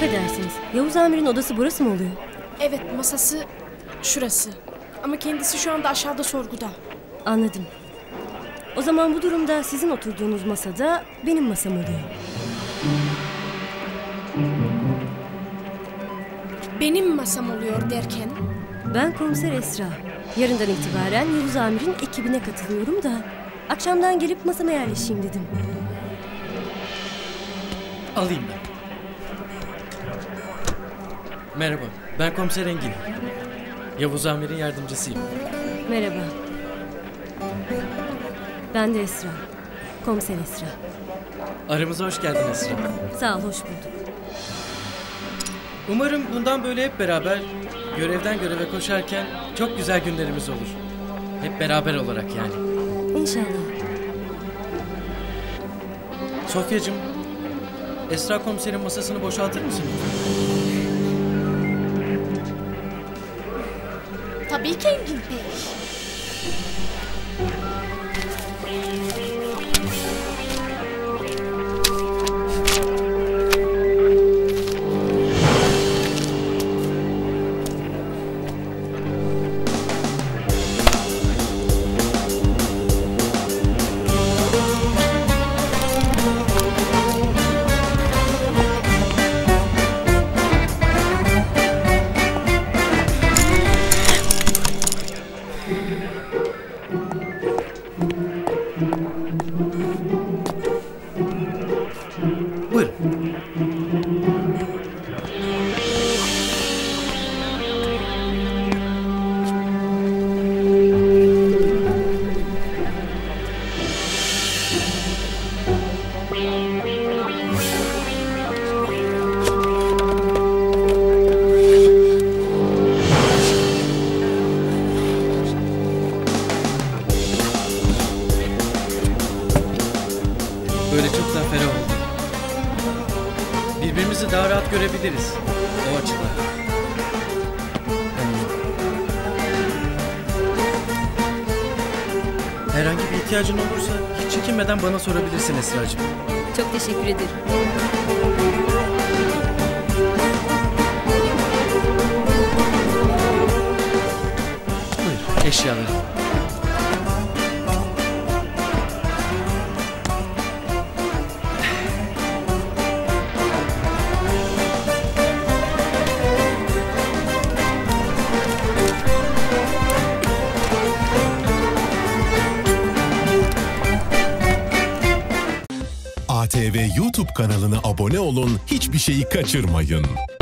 Affedersiniz. Yavuz Amir'in odası burası mı oluyor? Evet, masası şurası. Ama kendisi şu anda aşağıda sorguda. Anladım. O zaman bu durumda sizin oturduğunuz masada benim masam oluyor. Benim masam oluyor derken? Ben komiser Esra. Yarından itibaren Yavuz Amir'in ekibine katılıyorum da akşamdan gelip masama yerleşeyim dedim. Alayım ben. Merhaba, ben komiser Engin. Yavuz Amir'in yardımcısıyım. Merhaba. Ben de Esra. Komiser Esra. Aramıza hoş geldin Esra. Sağ ol, hoş bulduk. Umarım bundan böyle hep beraber görevden göreve koşarken çok güzel günlerimiz olur. Hep beraber olarak yani. İnşallah. Sofyacığım, Esra komiserin masasını boşaltır mısın? Tabii ki Engin Bey. Buyurun. Böyle çok daha ferah oldu. Birbirimizi daha rahat görebiliriz o açıdan. Herhangi bir ihtiyacın olursa hiç çekinmeden bana sorabilirsin Esra'cığım. Çok teşekkür ederim. Buyur, eşyaları. ATV YouTube kanalına abone olun, hiçbir şeyi kaçırmayın.